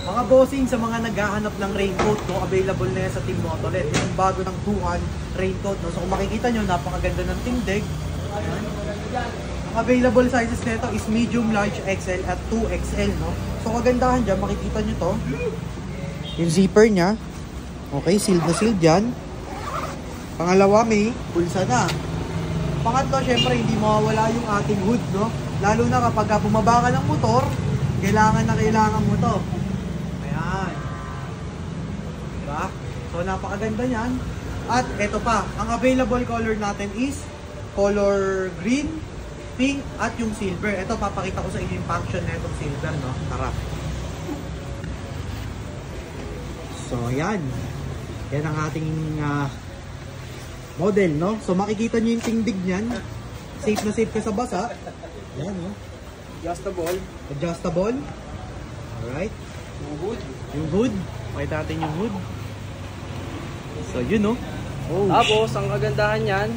Mga bossing, sa mga naghahanap ng raincoat, no, available na yan sa Team Motolet. Yung bago ng Duhan raincoat. No? So kung makikita nyo, napakaganda ng tindig. Ayan. Ang available sizes nito is medium, large, XL at 2XL. No? So kagandahan dyan, makikita nyo to. Yung zipper nya. Okay, sealed na sealed dyan. Pangalawa, may pulsa na. Pangatlo, syempre, hindi mawawala yung ating hood, no? Lalo na kapag bumaba ka ng motor, kailangan mo to. Ayan. Diba? So, napakaganda yan. At eto pa, ang available color natin is color green, pink, at yung silver. Ito, papakita ko sa inyo yung function na itong silver, no? Tara. So, yan. Yan ang ating model, no? So, makikita nyo yung tingdig niyan. Safe na safe ka sa basa. Yan, no? Adjustable. Alright. Yung hood. Pakita natin yung hood. So, yun, no? Oh, tapos, ang kagandahan yan.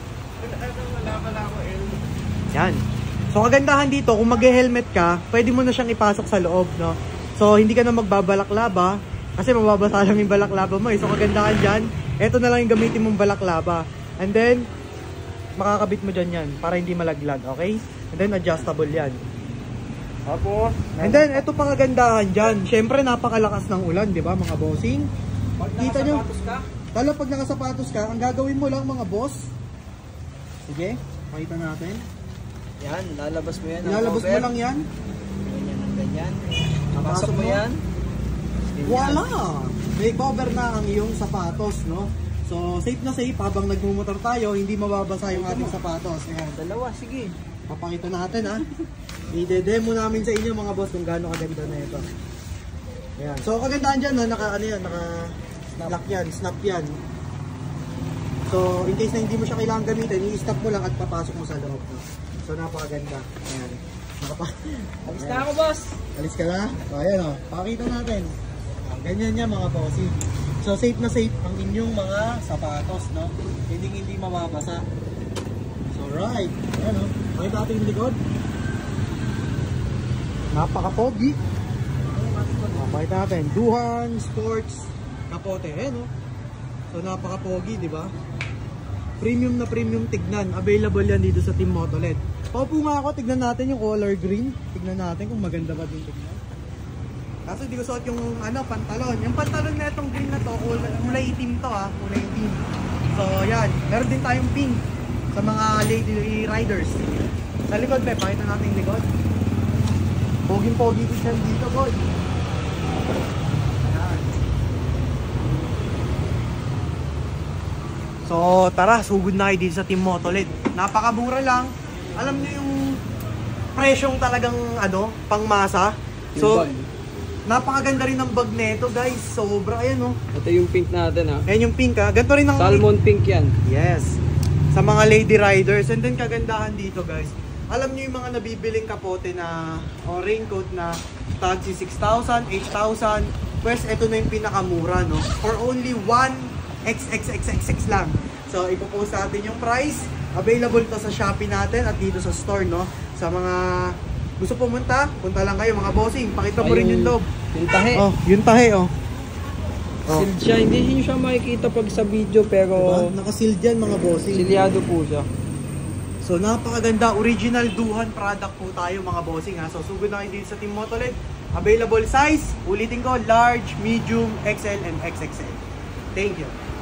Yan. So, kagandahan dito, kung mag-helmet ka, pwede mo na siyang ipasok sa loob, no? So, hindi ka na magbabalaklaba. Kasi mababasa lang yung balaklaba mo, eh. So, kagandahan dyan, eto na lang yung gamitin mong balaklaba. And then, makakabit mo dyan yan para hindi malaglag, okay? And then, adjustable yan. Tapos, and then, eto pang kagandahan dyan. Siyempre, napakalakas ng ulan, di ba, mga bossing? pag Kita nyo? nakasapatos ka, Talo, pag nakasapatos ka, ang gagawin mo lang, mga boss. Sige, makita natin. yan, lalabas mo yan. Ilalabas mo lang yan. Ganyan, ganyan. Papasok Pasok mo mo. yan. Voila! May cover na ang iyong sapatos, no? So, safe na safe habang nagmumotor tayo, hindi mababasa yung ating sapatos. Ayan. Dalawa, sige. Papakita natin, ha? I-demo namin sa inyo, mga boss, kung gaano kaganda na ito. Ayan. So, kagandahan dyan, no? Naka-lock yan, snap yan. So, in case na hindi mo siya kailangan gamitin, i-stop mo lang at papasok mo sa loob, no? So, napakaganda. Ayan. Alis na ako, boss. Alis ka na? O, ayan, o. Pakita natin. Ganyan niya, mga bossing. So, safe na safe ang inyong mga sapatos, no? Hindi mababasa. So, right. Ayan, o. Pakita natin yung likod. Napaka-pogi. Pakita natin. Duhan Sports Kapote. Ayan, o. So, napaka-pogi, di ba? Premium na premium tignan. Available yan dito sa Team Motolet. Paupo nga ako, tignan natin yung color green. Tignan natin kung maganda ba din tignan. Kaso hindi ko suot yung pantalon. Yung pantalon na itong green na to, kulay itim to, ha. Kulay itim. So, yan. Meron din tayong pink sa mga lady riders. Sa likod, pakita natin yung likod. Poging-pogi ko siya dito, boy. Yan. So, tara, sugod na kayo dito sa Team Motolet. Napakamura lang. Alam niyo yung presyong talagang pangmasa. So, napakaganda rin ng bag nito, guys. Sobra, ayan, oh. Ito yung pink natin, ha. Ayan yung pink, ha. Ganito rin ang Salmon pink yan. yes. Sa mga lady riders. And then kagandahan dito, guys. Alam niyo yung mga nabibiling kapote na o raincoat na tag si 6,000, 8,000. Pues, ito na yung pinakamura, no? For only 1xxxxx lang. So, ipopost natin yung price. Available to sa Shopee natin at dito sa store, no? Sa mga gusto pumunta, punta lang kayo, mga bossing. Pakita mo rin yung loob. Yung tahe. Oh, yung tahe, oh. Sealed siya. Hindi nyo siya makikita pag sa video, pero Diba? Naka-sealed yan, mga bossing. silyado po siya. So, napakaganda. Original Duhan product po tayo, mga bossing, ha. So, sugod na kayo dito sa Team Motolet. Available size, ulitin ko, large, medium, XL, and XXL. Thank you.